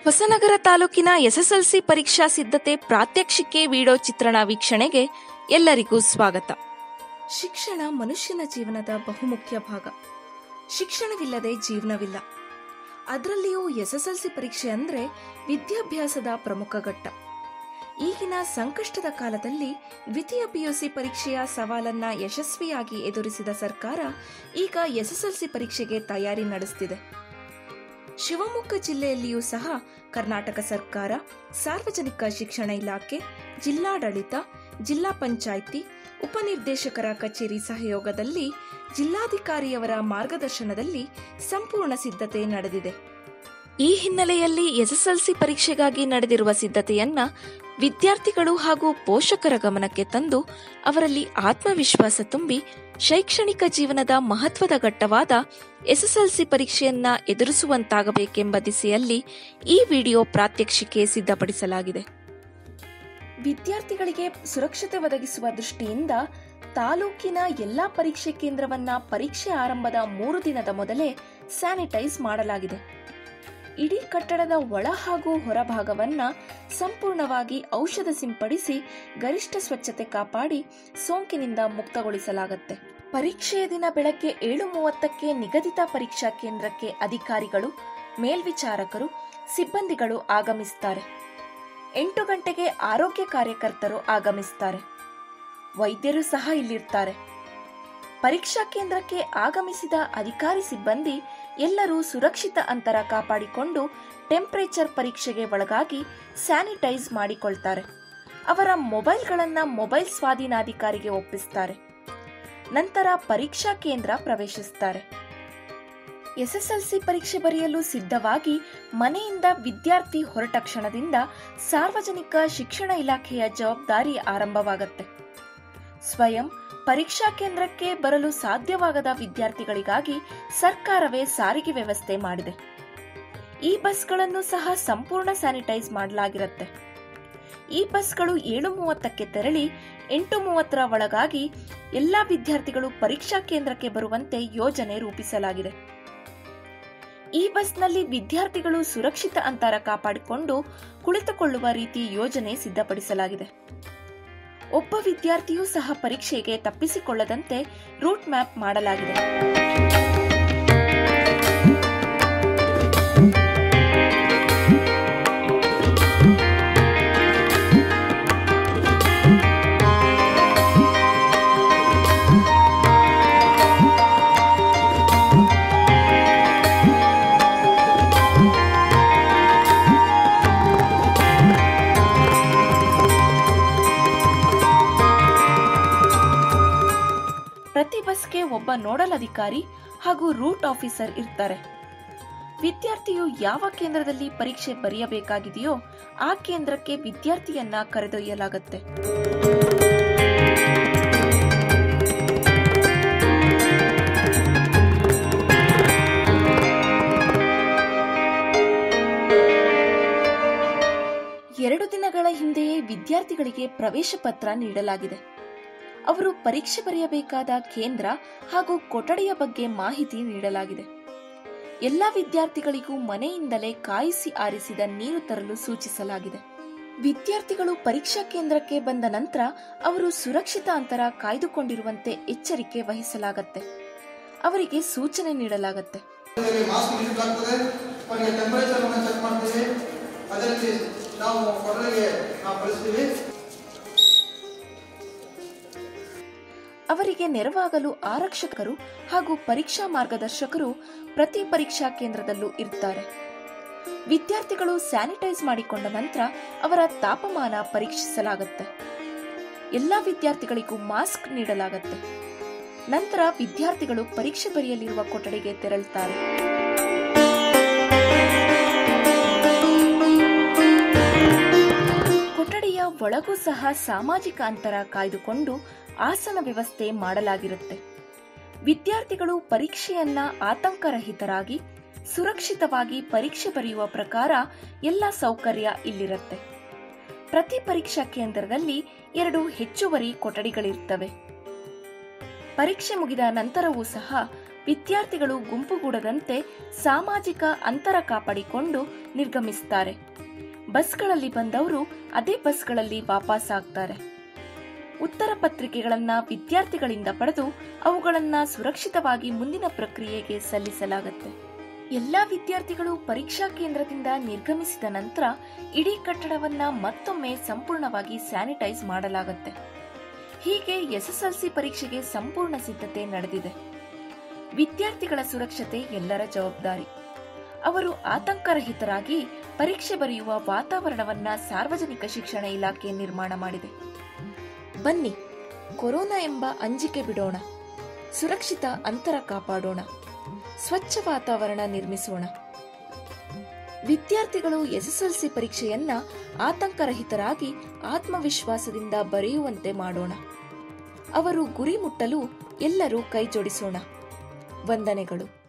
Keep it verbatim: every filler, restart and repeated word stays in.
ಹೊಸನಗರ ತಾಲೂಕಿನ ಎಸ್ಎಸ್ಎಲ್ಸಿ ಪರೀಕ್ಷಾ ಸಿದ್ಧತೆ ಪ್ರಾತ್ಯಕ್ಷಿಕೆ ವಿಡಿಯೋ ಚಿತ್ರಣ ವೀಕ್ಷಣೆಗೆ ಎಲ್ಲರಿಗೂ ಸ್ವಾಗತ. ಶಿಕ್ಷಣ ಮನುಷ್ಯನ ಜೀವನದ ಬಹುಮುಖ್ಯ ಭಾಗ. ಶಿಕ್ಷಣವಿಲ್ಲದೆ ಜೀವನವಿಲ್ಲ. ಅದರಲ್ಲಿಯೂ ಎಸ್ಎಸ್ಎಲ್ಸಿ ಪರೀಕ್ಷೆ ಅಂದರೆ ವಿದ್ಯಾಭ್ಯಾಸದ ಪ್ರಮುಖ ಘಟ್ಟ. ಈಗಿನ ಸಂಕಷ್ಟದ ಕಾಲದಲ್ಲಿ ದ್ವಿತೀಯ ಪಿಯುಸಿ ಪರೀಕ್ಷೆಯ ಸವಾಲನ್ನ ಯಶಸ್ವಿಯಾಗಿ ಎದುರಿಸಿದ ಸರ್ಕಾರ ಈಗ ಎಸ್ಎಸ್ಎಲ್ಸಿ ಪರೀಕ್ಷೆಗೆ ತಯಾರಿ ನಡೆಸುತ್ತಿದೆ. ಶಿವಮೊಗ್ಗ ಜಿಲ್ಲೆಯಲ್ಲಿಯೂ ಸಹ ಕರ್ನಾಟಕ ಸರ್ಕಾರ, ಸಾರ್ವಜನಿಕ ಶಿಕ್ಷಣ ಇಲಾಖೆ, ಜಿಲ್ಲಾಡಳಿತ, ಜಿಲ್ಲಾ ಪಂಚಾಯಿತಿ, ಉಪನಿರ್ದೇಶಕರ ಕಚೇರಿ ಸಹಯೋಗದಲ್ಲಿ ಜಿಲ್ಲಾಧಿಕಾರಿಯವರ ಮಾರ್ಗದರ್ಶನದಲ್ಲಿ ಸಂಪೂರ್ಣ ಸಿದ್ಧತೆ ನಡೆದಿದೆ. ಈ ಹಿನ್ನೆಲೆಯಲ್ಲಿ ಎಸ್ಎಸ್ಎಲ್ಸಿ ಪರೀಕ್ಷೆಗಾಗಿ ನಡೆದಿರುವ ಸಿದ್ಧತೆಯನ್ನ ವಿದ್ಯಾರ್ಥಿಗಳು ಹಾಗೂ ಪೋಷಕರ ಗಮನಕ್ಕೆ ತಂದು ಅವರಲ್ಲಿ ಆತ್ಮವಿಶ್ವಾಸ ತುಂಬಿ ಶೈಕ್ಷಣಿಕ ಜೀವನದ ಮಹತ್ವದ ಘಟ್ಟವಾದ ಎಸ್ಎಸ್ಎಲ್ಸಿ ಪರೀಕ್ಷೆಯನ್ನ ಎದುರಿಸುವಂತಾಗಬೇಕೆಂಬ ದಿಸೆಯಲ್ಲಿ ಈ ವಿಡಿಯೋ ಪ್ರಾತ್ಯಕ್ಷಿಕೆ ಸಿದ್ಧಪಡಿಸಲಾಗಿದೆ. ವಿದ್ಯಾರ್ಥಿಗಳಿಗೆ ಸುರಕ್ಷತೆ ಒದಗಿಸುವ ದೃಷ್ಟಿಯಿಂದ ತಾಲೂಕಿನ ಎಲ್ಲಾ ಪರೀಕ್ಷೆ ಕೇಂದ್ರವನ್ನ ಪರೀಕ್ಷೆ ಆರಂಭದ ಮೂರು ದಿನದ ಮೊದಲೇ ಸ್ಯಾನಿಟೈಸ್ ಮಾಡಲಾಗಿದೆ. ಇಡೀ ಕಟ್ಟಡದ ಒಳ ಹಾಗೂ ಹೊರಭಾಗವನ್ನ ಸಂಪೂರ್ಣವಾಗಿ ಔಷಧ ಸಿಂಪಡಿಸಿ ಗರಿಷ್ಠ ಸ್ವಚ್ಛತೆ ಕಾಪಾಡಿ ಸೋಂಕಿನಿಂದ ಮುಕ್ತಗೊಳಿಸಲಾಗುತ್ತೆ. ಪರೀಕ್ಷೆಯ ದಿನ ಬೆಳಗ್ಗೆ ಏಳು ಮೂವತ್ತಕ್ಕೆ ನಿಗದಿತ ಪರೀಕ್ಷಾ ಕೇಂದ್ರಕ್ಕೆ ಅಧಿಕಾರಿಗಳು, ಮೇಲ್ವಿಚಾರಕರು, ಸಿಬ್ಬಂದಿಗಳು ಆಗಮಿಸುತ್ತಾರೆ. ಎಂಟು ಗಂಟೆಗೆ ಆರೋಗ್ಯ ಕಾರ್ಯಕರ್ತರು ಆಗಮಿಸುತ್ತಾರೆ. ವೈದ್ಯರು ಸಹ ಇಲ್ಲಿರ್ತಾರೆ. ಪರೀಕ್ಷಾ ಕೇಂದ್ರಕ್ಕೆ ಆಗಮಿಸಿದ ಅಧಿಕಾರಿ ಸಿಬ್ಬಂದಿ ಎಲ್ಲರೂ ಸುರಕ್ಷಿತ ಅಂತರ ಕಾಪಾಡಿಕೊಂಡು ಟೆಂಪರೇಚರ್ ಪರೀಕ್ಷೆಗೆ ಒಳಗಾಗಿ ಸ್ಯಾನಿಟೈಸ್ ಮಾಡಿಕೊಳ್ತಾರೆ. ಅವರ ಮೊಬೈಲ್ಗಳನ್ನು ಮೊಬೈಲ್ ಸ್ವಾಧೀನಾಧಿಕಾರಿಗೆ ಒಪ್ಪಿಸುತ್ತಾರೆ. ನಂತರ ಪರೀಕ್ಷಾ ಕೇಂದ್ರ ಪ್ರವೇಶಿಸುತ್ತಾರೆ. ಎಸ್ಎಸ್ಎಲ್ಸಿ ಪರೀಕ್ಷೆ ಬರೆಯಲು ಸಿದ್ಧವಾಗಿ ಮನೆಯಿಂದ ವಿದ್ಯಾರ್ಥಿ ಹೊರಟ ಕ್ಷಣದಿಂದ ಸಾರ್ವಜನಿಕ ಶಿಕ್ಷಣ ಇಲಾಖೆಯ ಜವಾಬ್ದಾರಿ ಆರಂಭವಾಗುತ್ತೆ. ಸ್ವಯಂ ಪರೀಕ್ಷಾ ಕೇಂದ್ರಕ್ಕೆ ಬರಲು ಸಾಧ್ಯವಾಗದ ವಿದ್ಯಾರ್ಥಿಗಳಿಗಾಗಿ ಸರ್ಕಾರವೇ ಸಾರಿಗೆ ವ್ಯವಸ್ಥೆ ಮಾಡಿದೆ. ಈ ಬಸ್ಗಳನ್ನು ಸಹ ಸಂಪೂರ್ಣ ಸ್ಯಾನಿಟೈಸ್ ಮಾಡಲಾಗಿರುತ್ತೆ. ಈ ಬಸ್ಗಳು ಏಳು ಮೂವತ್ತಕ್ಕೆ ತೆರಳಿ ಎಂಟು ಮೂವತ್ತರ ಒಳಗಾಗಿ ಎಲ್ಲಾ ವಿದ್ಯಾರ್ಥಿಗಳು ಪರೀಕ್ಷಾ ಕೇಂದ್ರಕ್ಕೆ ಬರುವಂತೆ ಯೋಜನೆ ರೂಪಿಸಲಾಗಿದೆ. ಈ ಬಸ್ನಲ್ಲಿ ವಿದ್ಯಾರ್ಥಿಗಳು ಸುರಕ್ಷಿತ ಅಂತರ ಕಾಪಾಡಿಕೊಂಡು ಕುಳಿತುಕೊಳ್ಳುವ ರೀತಿ ಯೋಜನೆ ಸಿದ್ಧಪಡಿಸಲಾಗಿದೆ. ಒಬ್ಬ ವಿದ್ಯಾರ್ಥಿಯೂ ಸಹ ಪರೀಕ್ಷೆಗೆ ತಪ್ಪಿಸಿಕೊಳ್ಳದಂತೆ ರೂಟ್ ಮ್ಯಾಪ್ ಮಾಡಲಾಗಿದೆ. ಪ್ರತಿ ಬಸ್ಗೆ ಒಬ್ಬ ನೋಡಲ್ ಅಧಿಕಾರಿ ಹಾಗೂ ರೂಟ್ ಆಫೀಸರ್ ಇರ್ತಾರೆ. ವಿದ್ಯಾರ್ಥಿಯು ಯಾವ ಕೇಂದ್ರದಲ್ಲಿ ಪರೀಕ್ಷೆ ಬರೆಯಬೇಕಾಗಿದೆಯೋ ಆ ಕೇಂದ್ರಕ್ಕೆ ವಿದ್ಯಾರ್ಥಿಯನ್ನ ಕರೆದೊಯ್ಯಲಾಗುತ್ತೆ. ಎರಡು ದಿನಗಳ ಹಿಂದೆಯೇ ವಿದ್ಯಾರ್ಥಿಗಳಿಗೆ ಪ್ರವೇಶ ಪತ್ರ ನೀಡಲಾಗಿದೆ. ಅವರು ಪರೀಕ್ಷೆ ಬರೆಯಬೇಕಾದ ಕೇಂದ್ರ ಹಾಗೂ ಕೊಠಡಿಯ ಬಗ್ಗೆ ಮಾಹಿತಿ ನೀಡಲಾಗಿದೆ. ಎಲ್ಲ ವಿದ್ಯಾರ್ಥಿಗಳಿಗೂ ಮನೆಯಿಂದಲೇ ಕಾಯಿಸಿ ಆರಿಸಿದ ನೀರು ತರಲು ಸೂಚಿಸಲಾಗಿದೆ. ವಿದ್ಯಾರ್ಥಿಗಳು ಪರೀಕ್ಷಾ ಕೇಂದ್ರಕ್ಕೆ ಬಂದ ನಂತರ ಅವರು ಸುರಕ್ಷಿತ ಅಂತರ ಕಾಯ್ದುಕೊಂಡಿರುವಂತೆ ಎಚ್ಚರಿಕೆ ವಹಿಸಲಾಗುತ್ತೆ. ಅವರಿಗೆ ಸೂಚನೆ ನೀಡಲಾಗುತ್ತೆ. ಅವರಿಗೆ ನೆರವಾಗಲು ಆರಕ್ಷಕರು ಹಾಗೂ ಪರೀಕ್ಷಾ ಮಾರ್ಗದರ್ಶಕರು ಪ್ರತಿ ಪರೀಕ್ಷಾ ಕೇಂದ್ರದಲ್ಲೂ ಇರ್ತಾರೆ. ವಿದ್ಯಾರ್ಥಿಗಳು ಸ್ಯಾನಿಟೈಸ್ ಮಾಡಿಕೊಂಡ ನಂತರ ಅವರ ತಾಪಮಾನ ಪರೀಕ್ಷಿಸಲಾಗುತ್ತೆ. ಎಲ್ಲಾ ವಿದ್ಯಾರ್ಥಿಗಳಿಗೂ ಮಾಸ್ಕ್ ನೀಡಲಾಗುತ್ತೆ. ನಂತರ ವಿದ್ಯಾರ್ಥಿಗಳು ಪರೀಕ್ಷೆ ಬರೆಯಲಿರುವ ಕೊಠಡಿಗೆ ತೆರಳುತ್ತಾರೆ. ಕೊಠಡಿಯ ಒಳಗೂ ಸಹ ಸಾಮಾಜಿಕ ಅಂತರ ಕಾಯ್ದುಕೊಂಡು ಆಸನ ವ್ಯವಸ್ಥೆ ಮಾಡಲಾಗಿರುತ್ತೆ. ವಿದ್ಯಾರ್ಥಿಗಳು ಪರೀಕ್ಷೆಯನ್ನ ಆತಂಕರಹಿತರಾಗಿ ಸುರಕ್ಷಿತವಾಗಿ ಪರೀಕ್ಷೆ ಬರೆಯುವ ಪ್ರಕಾರ ಎಲ್ಲ ಸೌಕರ್ಯ ಇಲ್ಲಿರುತ್ತೆ. ಪ್ರತಿ ಪರೀಕ್ಷಾ ಕೇಂದ್ರದಲ್ಲಿ ಎರಡು ಹೆಚ್ಚುವರಿ ಕೊಠಡಿಗಳಿರ್ತವೆ. ಪರೀಕ್ಷೆ ಮುಗಿದ ನಂತರವೂ ಸಹ ವಿದ್ಯಾರ್ಥಿಗಳು ಗುಂಪುಗೂಡದಂತೆ ಸಾಮಾಜಿಕ ಅಂತರ ಕಾಪಾಡಿಕೊಂಡು ನಿರ್ಗಮಿಸುತ್ತಾರೆ. ಬಸ್ಗಳಲ್ಲಿ ಬಂದವರು ಅದೇ ಬಸ್ಗಳಲ್ಲಿ ವಾಪಸ್ ಆಗ್ತಾರೆ. ಉತ್ತರ ಪತ್ರಿಕೆಗಳನ್ನ ವಿದ್ಯಾರ್ಥಿಗಳಿಂದ ಪಡೆದು ಅವುಗಳನ್ನ ಸುರಕ್ಷಿತವಾಗಿ ಮುಂದಿನ ಪ್ರಕ್ರಿಯೆಗೆ ಸಲ್ಲಿಸಲಾಗುತ್ತೆ. ಎಲ್ಲಾ ವಿದ್ಯಾರ್ಥಿಗಳು ಪರೀಕ್ಷಾ ಕೇಂದ್ರದಿಂದ ನಿರ್ಗಮಿಸಿದ ನಂತರ ಇಡೀ ಕಟ್ಟಡವನ್ನ ಮತ್ತೊಮ್ಮೆ ಸಂಪೂರ್ಣವಾಗಿ ಸ್ಯಾನಿಟೈಸ್ ಮಾಡಲಾಗುತ್ತೆ. ಹೀಗೆ ಎಸ್ಎಸ್ಎಲ್ಸಿ ಪರೀಕ್ಷೆಗೆ ಸಂಪೂರ್ಣ ಸಿದ್ಧತೆ ನಡೆದಿದೆ. ವಿದ್ಯಾರ್ಥಿಗಳ ಸುರಕ್ಷತೆ ಎಲ್ಲರ ಜವಾಬ್ದಾರಿ. ಅವರು ಆತಂಕರಹಿತರಾಗಿ ಪರೀಕ್ಷೆ ಬರೆಯುವ ವಾತಾವರಣವನ್ನ ಸಾರ್ವಜನಿಕ ಶಿಕ್ಷಣ ಇಲಾಖೆ ನಿರ್ಮಾಣ ಮಾಡಿದೆ. ಬನ್ನಿ, ಕೊರೋನಾ ಎಂಬ ಅಂಜಿಕೆ ಬಿಡೋಣ, ಸುರಕ್ಷಿತ ಅಂತರ ಕಾಪಾಡೋಣ, ಸ್ವಚ್ಛ ವಾತಾವರಣ ನಿರ್ಮಿಸೋಣ. ವಿದ್ಯಾರ್ಥಿಗಳು ಎಸ್ಎಸ್ಎಲ್ಸಿ ಪರೀಕ್ಷೆಯನ್ನ ಆತಂಕರಹಿತರಾಗಿ ಆತ್ಮವಿಶ್ವಾಸದಿಂದ ಬರೆಯುವಂತೆ ಮಾಡೋಣ. ಅವರು ಗುರಿ ಮುಟ್ಟಲು ಎಲ್ಲರೂ ಕೈ ಜೋಡಿಸೋಣ. ವಂದನೆಗಳು.